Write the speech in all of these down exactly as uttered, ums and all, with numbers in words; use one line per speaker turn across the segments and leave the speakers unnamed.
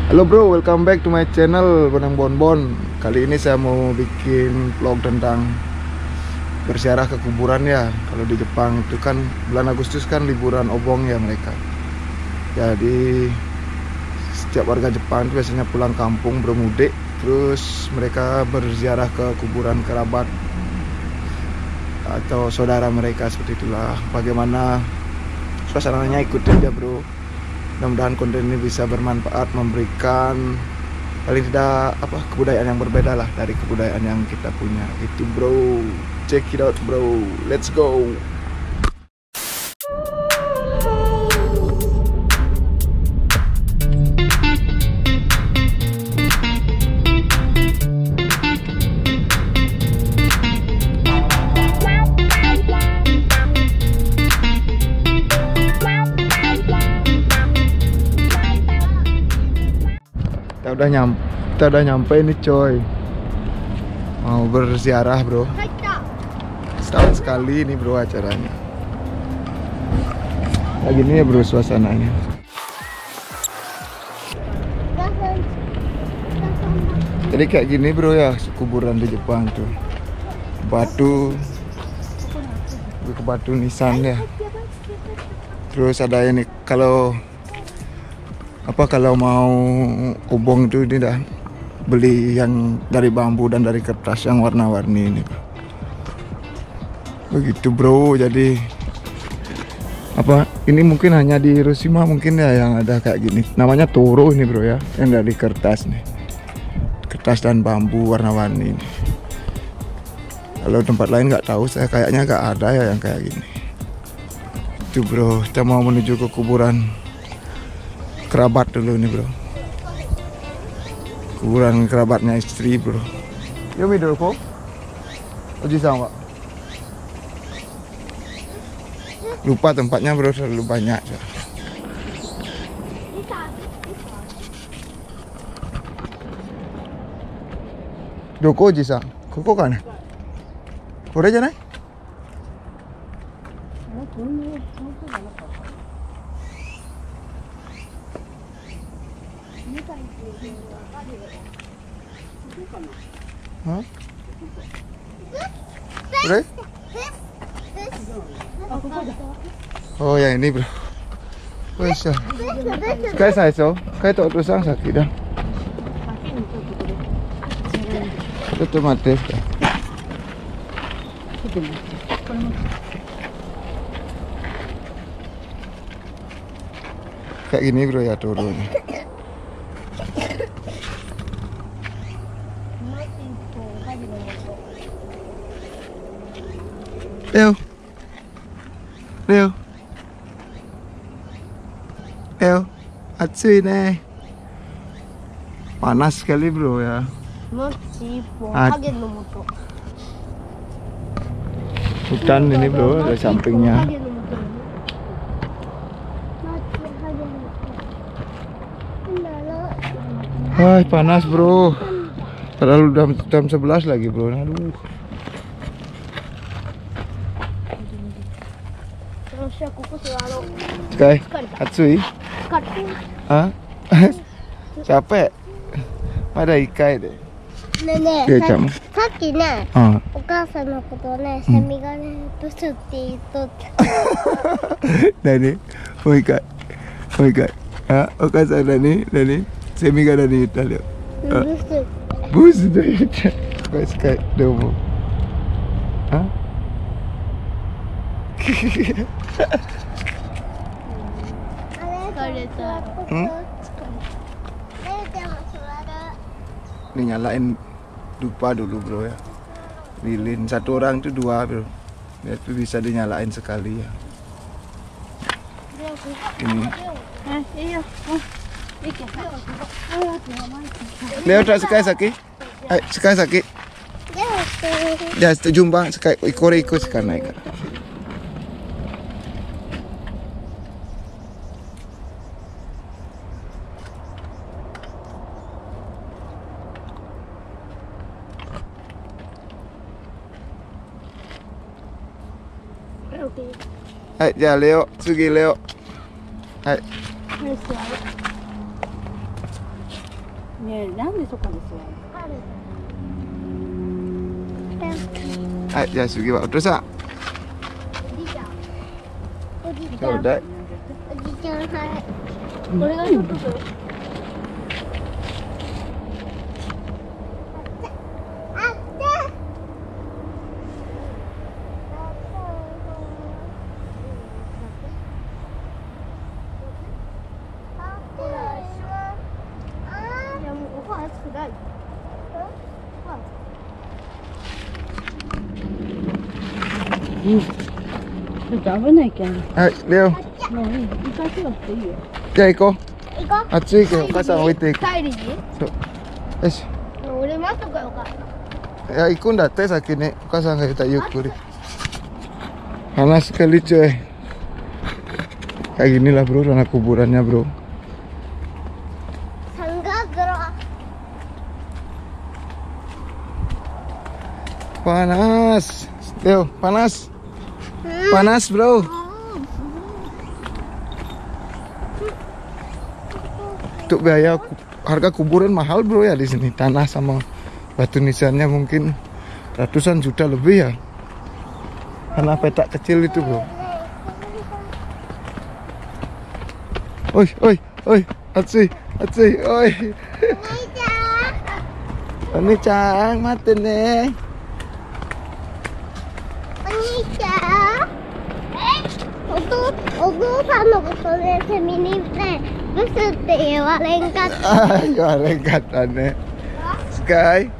Halo bro, welcome back to my channel Bonang Bonbon. Kali ini saya mau bikin vlog tentang berziarah ke kuburan ya. Kalau di Jepang itu kan bulan Agustus kan liburan obong ya mereka. Jadi setiap warga Jepang itu biasanya pulang kampung bermudik, terus mereka berziarah ke kuburan kerabat atau saudara mereka, seperti itulah. Bagaimana suasananya, ikutin aja bro. Mudah-mudahan konten ini bisa bermanfaat, memberikan paling tidak apa kebudayaan yang berbeda lah dari kebudayaan yang kita punya. Itu bro, check it out bro, let's go. Kita udah nyampe, kita udah nyampe nih coy. Mau berziarah bro. Setahun sekali ini bro acaranya. Kayak gini ya bro suasananya. Jadi kayak gini bro ya kuburan di Jepang tuh. Batu, ke batu nisan ya. Terus ada ini kalau apa kalau mau obong itu ini dah beli yang dari bambu dan dari kertas yang warna-warni ini. Begitu bro. Jadi apa ini mungkin hanya di Hiroshima mungkin ya yang ada kayak gini. Namanya toro ini bro ya, yang dari kertas nih. Kertas dan bambu warna-warni ini. Kalau tempat lain nggak tahu, saya kayaknya nggak ada ya yang kayak gini. Itu bro, kita mau menuju ke kuburan kerabat dulu nih bro. Kuburan kerabatnya istri bro. Yo middle kok Oji-san pak. Lupa tempatnya bro, terlalu banyak ya. Doko Oji-san, koko kan? Kore janai? Hah? Bro? Oh ya ini bro. Wih sah. Sekali saya so, sekali tak terusang sakit dah. Itu mati dah. Kayak gini bro ya turunnya. Leo, Leo, Leo, atsui nih, panas sekali bro ya. Hutan ini bro, dari sampingnya. Wah panas bro, padahal udah jam sebelas lagi bro. Aduh. Sky, Atsui? Hah? Capek? Ada ikai deh.
Nenek,さっきね、お母さんのことをね、セミがね、ブスって言っとった。
何？もう一回。もう一回。あ、お母さん何？何？セミが何言ったの？ブスって言った。スカイスカイ、どうも。あ？Hmm? Ini nyalain dupa dulu bro ya. Lilin satu orang itu dua bro. Itu bisa dinyalain sekali ya. Ini. Leo tak sekali sakit? Ayo sekali sakit. Ya, jumpa sekali ikut ikut sekarang naik. Hai, じゃあレオ、次レオ。はい。
ねえ、なんでそこですよ。
Ayo, ya sugi pak. Terus ah. Ya udah.
おじちゃん、はい。
これがいいの。
あって。いや、もうここは暑くない。
ちょっと危ないけん。
Ayo, Leo.
もういい。行かせなくていいよ。
じゃあ行こう。
行こう。
暑いけどお母さん置いていく。
帰りに。
そう。よし。
俺待っとこよか。
Ya ikut datang sakit nih. Kau sangat kita yukuri. Panas sekali coy. Kayak gini lah bro, tanah kuburannya bro.
Sangat bro.
Panas. Leo, panas. Panas bro. Untuk biaya harga kuburan mahal bro ya di sini. Tanah sama batu nisannya mungkin ratusan juta lebih ya. Karena petak kecil itu bro. Oi, oi, oi, Atsi, Atsi, oi. Oni-chan, mate ne.
Oni-chan.お父さんのことでセミにね、ブスって言われんかった。
言われんかったね。Sky,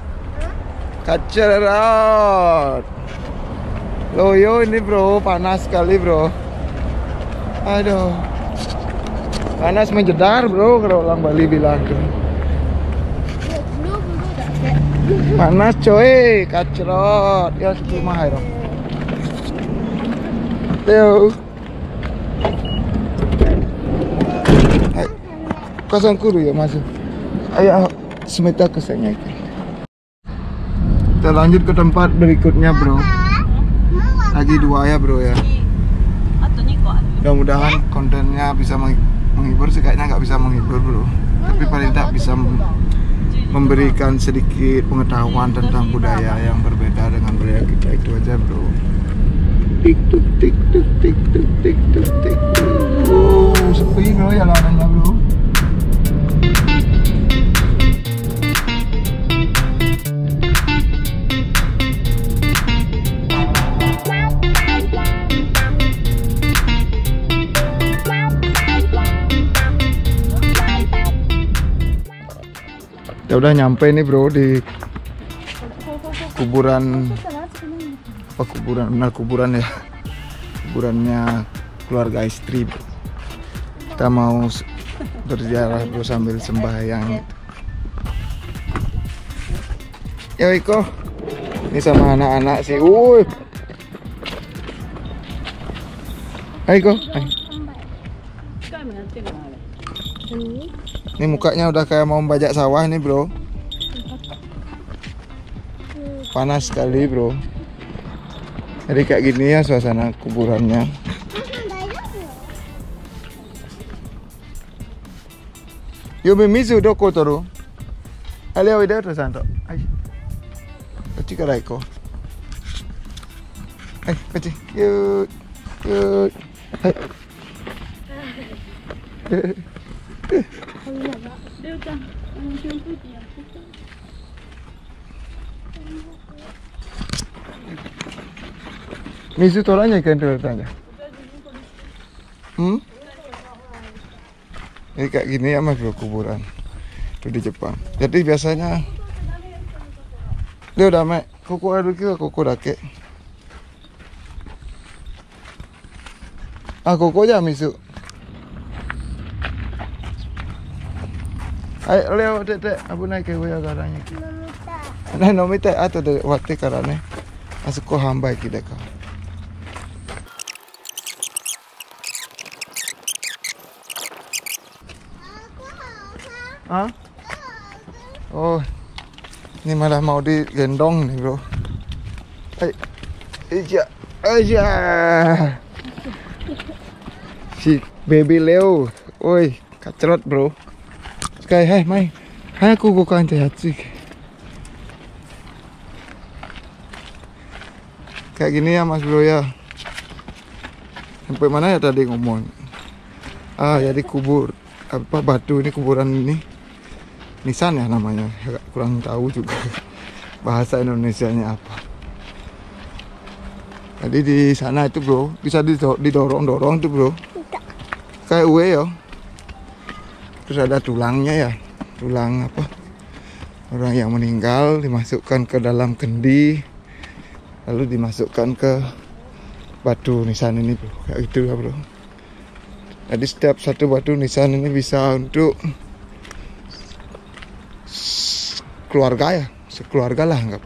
kacau. Loyo ini bro, panas sekali bro. Aduh, panas menjedar bro kalau orang Bali bilang. Panas coy, kacrot. Ya sepuluh mahal dong. Leo. Kosong kuru ya masuk. Ayo semeta kesanya. Kita lanjut ke tempat berikutnya bro. Lagi dua ya bro ya. Mudah-mudahan kontennya bisa menghibur. Kayaknya nggak bisa menghibur bro, tapi paling tak bisa memberikan sedikit pengetahuan tentang budaya yang berbeda dengan budaya kita. Itu aja bro. Tik tuk tik tuk tik tuk tik tuk tik. Oh sepi bro ya jalanannya bro. Ya udah nyampe nih bro di kuburan apa kuburan benar kuburan ya, kuburannya keluarga istri bro. Kita mau berziarah bro sambil sembahyang. Ya Iko, ini sama anak-anak sih. Wuih, ayo Iko. Ini mukanya udah kayak mau membajak sawah nih bro. Panas sekali bro. Jadi kayak gini ya suasana kuburannya. Yo mimizu doko toru. Aleo ide to santo. Ai. Kachi kara iko. Ai, kachi. Yo. Yo. Hai. Misu tolanya ikan tuh tanya. Hmm? Ini kayak gini ya mas bro kuburan. Itu di Jepang. Jadi biasanya dia udah mek kuku aduh kira kuku dake. Ah kuku aja misu. Ayo Leo dek abu naik ke waya garanya. Nah nomita atau de waktu karane. Asuko hamba kita kau. Hah? Oh, ini malah mau digendong nih bro. Hai, aja, aja. Si baby Leo, oi, kacrot bro. Sky, hai, mai, 早く動かんと暑い。Kayak gini ya Mas Bro ya. Sampai mana ya tadi ngomong? Ah, jadi kubur apa batu ini, kuburan ini nisan ya namanya. Kurang tahu juga bahasa Indonesianya apa. Jadi di sana itu bro bisa didorong-dorong tuh bro. Kayak U E ya. Terus ada tulangnya ya, tulang apa? Orang yang meninggal dimasukkan ke dalam kendi, lalu dimasukkan ke batu nisan ini bro, kayak gitu ya bro. Jadi setiap satu batu nisan ini bisa untuk keluarga ya, sekeluarga lah anggap.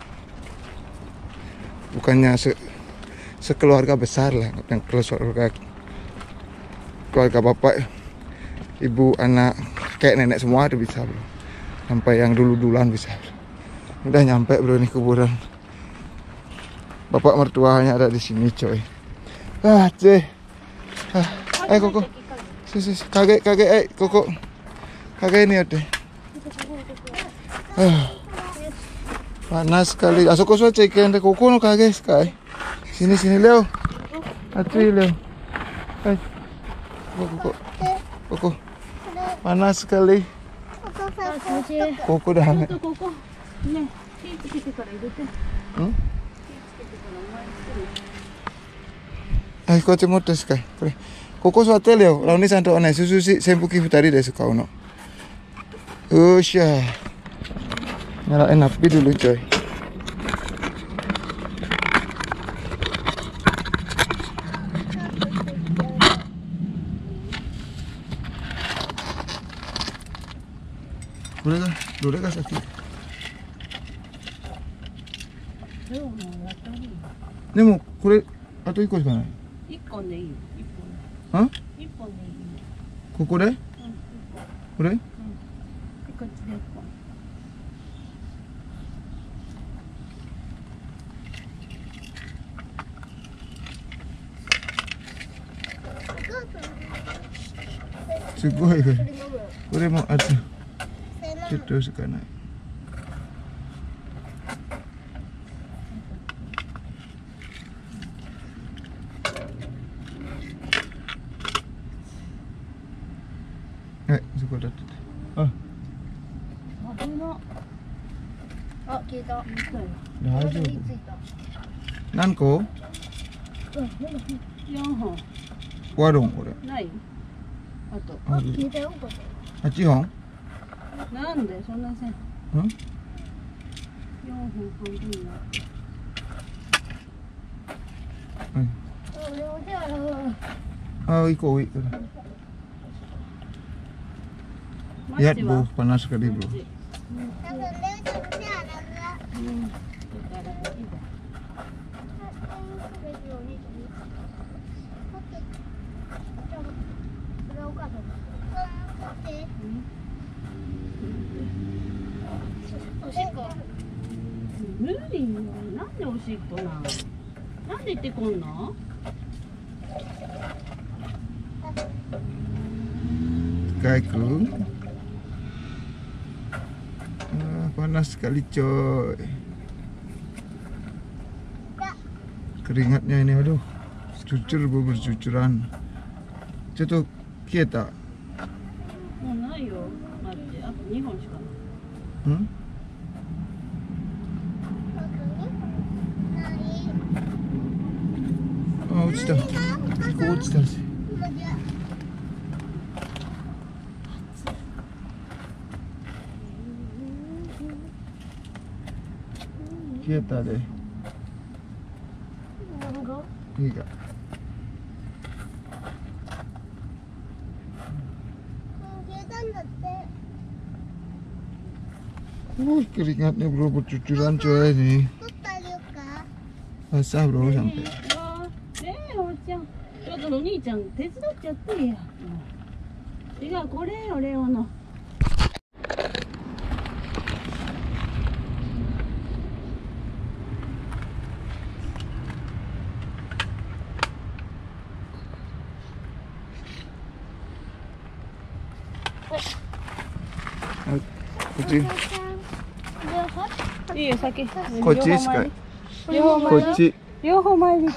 Bukannya se sekeluarga besar lah, yang keluarga keluarga bapak, ibu, anak, kayak nenek semua itu bisa bro. Sampai yang dulu-duluan bisa bro. Udah nyampe bro ini kuburan. Bapak mertuanya ada di sini coy. Ah, cuy. Ah, eh Koko. Sis, sis, kakek, kakek, eh Koko. Kakek ini ada. Ah. Panas sekali. Asok kosong cekin deh Koko no kakek sekali. Sini sini Leo. Atuh Leo. Eh. Koko. Koko. Panas sekali. Koko dah hangat. Hmm? Ai, ko te moto skai. Kore. Koko suate leo. Launi santo anai susu si sempuki futari desu kau no. Usha. Nyalain api dulu coy. Kore ga, dore ga saki. Demo, kore ato iko shika nai.
一本でいいよ。一
あ？
本。一本でいいよ。
ここで？
うん。
これ？
でこっちで一本。
すごい。これもあとちょっとしかない。はい、そこだって。あ、
あ、危な。あ、消えた。
大丈夫。
ついた。
何個？
四本。
ワロンこれ。
ない？あと。
あ、
消えたよ、ここ。
八本？
なんでそんな線？
うん？
四本半分になって。
うん。
俺も手洗う。
あ、行こう、行こう。Lihat bu, panas sekali bro.
Nantiおしっこな。なんで行ってこんの？
Kakiku. Ah, panas sekali coy. Keringatnya ini aduh. Cucur bu, bercucuran. Coba kita.
もうないよ。待って、あと二本しかない。
Hmm? Oh, 落ちた。ここ落ちたし。消えたで。いいか。
消えたんだって。
Uh, keringatnya bro, bercucuran coy ini. Basah bro sampai.
ねえ、おちゃん。ちょっとお兄ちゃん手伝っちゃってや。違う、これよ、レオの。
kochi.
Iya, sakit.
Kochi sekali. Kochi.
Yoho maili.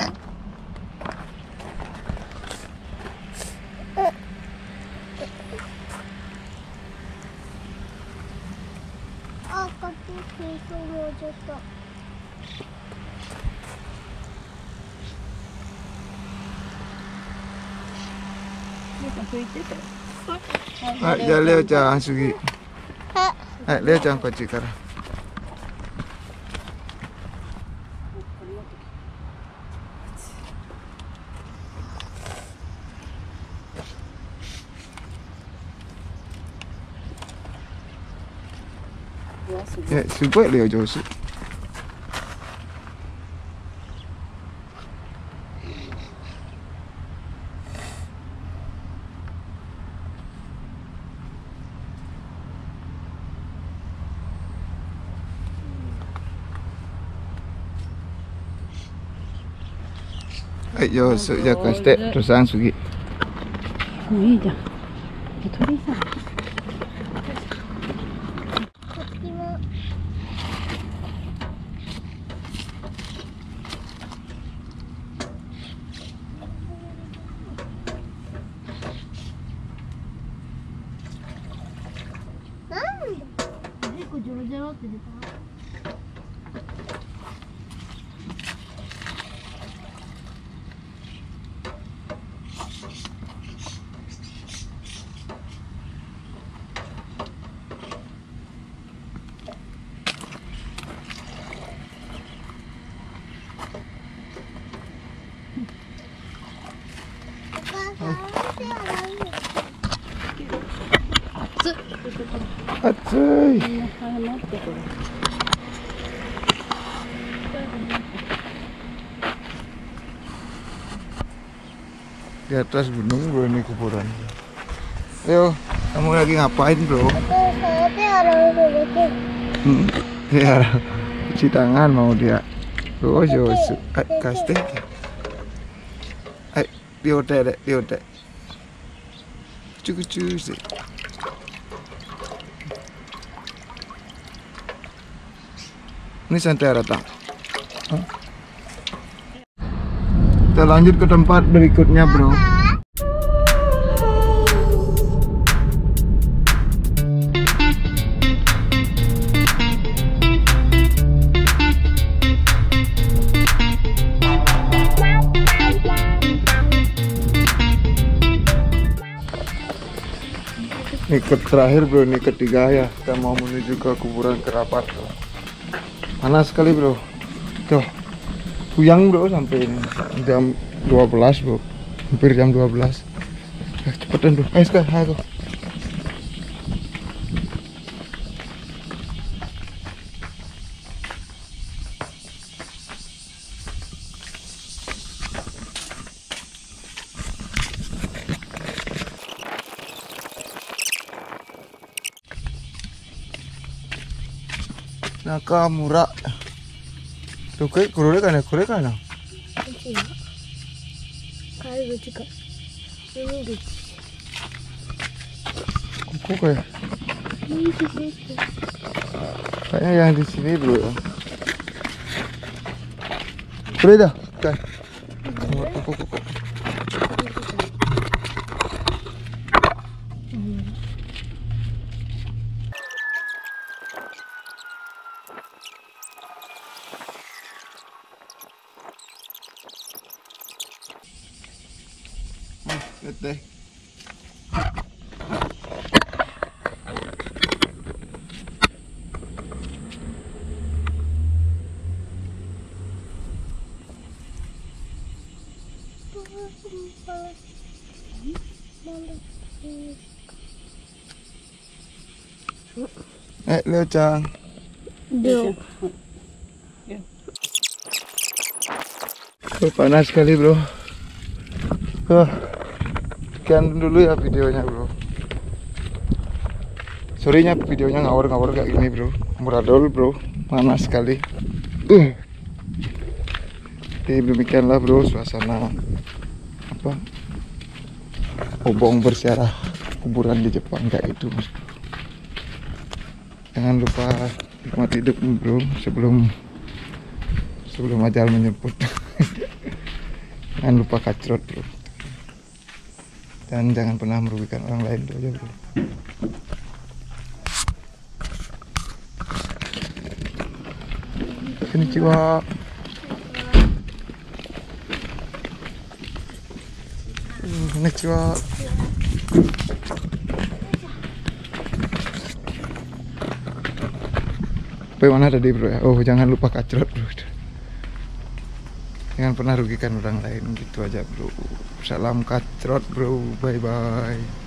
Ah, kaki itu mau jatuh.
Ah, ya Leo chan sugi. Ah, Leo chan kochi kara. Ya, super Leo Josu. Ayo, ya kaste terusan sugi.
Oh,いいじゃん。鳥さん。
こっちも。なんだ。結構ジョロジョロって出た。
Atsui. Di atas gunung bro, ini kuburan. Ayo, kamu lagi ngapain bro? Hmm, ya, cuci tangan mau dia. Oh, Josu, kaste. Ay, diote deh, diote. Cucu sih. Ini santai rata. Kita lanjut ke tempat berikutnya bro. Ini ke terakhir bro, ini ketiga ya. Kita mau menuju ke kuburan kerabat bro. Panas sekali bro. Tuh, puyang bro sampai ini jam dua belas bro, hampir jam dua belas. Eh, cepetan bro, ayo sekarang, ayo. Nakamura. Tuh kayak kurore kan ya, kurore kan ya?
Kayak gitu kak. Ini gitu.
Kuku kayak. Kayaknya yang di sini bro. Kurore dah, kan? Kuku kuku. Lihat deh. Eh, Leo Chang.
Dia.
Oh, panas sekali bro. Oh, sekian dulu ya videonya bro. Sorry nya videonya ngawur-ngawur kayak gini bro. Muradol bro, panas sekali. Uh. Jadi demikianlah bro suasana apa obong bersiarah kuburan di Jepang kayak itu mas. Jangan lupa nikmat hidup bro, sebelum sebelum ajal menyebut. Jangan lupa kacrot bro, dan jangan pernah merugikan orang lain tuh aja bro. Konnichiwa. Konnichiwa. Sampai mana tadi bro ya? Oh, jangan lupa kacrot bro. Jangan pernah rugikan orang lain, gitu aja bro. Salam kacrot bro, bye bye.